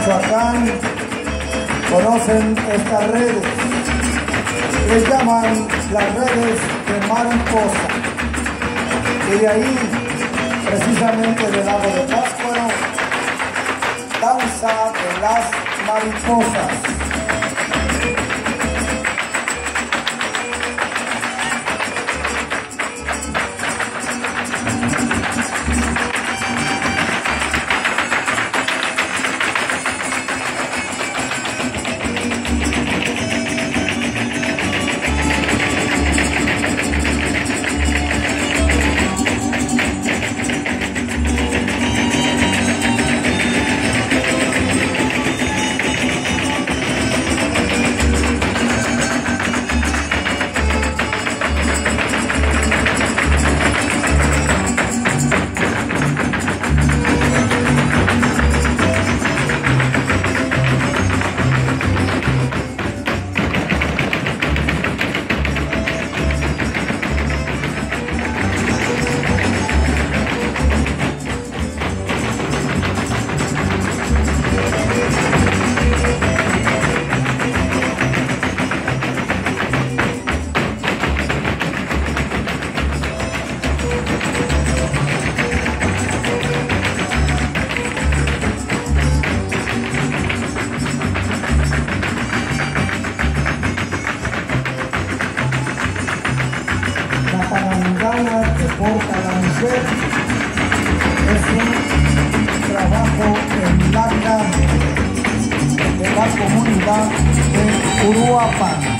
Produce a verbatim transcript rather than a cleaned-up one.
Michoacán conocen estas redes. Les llaman las redes de mariposa. Y de ahí, precisamente del lago de Pátzcuaro, danza de las mariposas. Que porta la mujer es un trabajo en larga de la comunidad de Uruapan.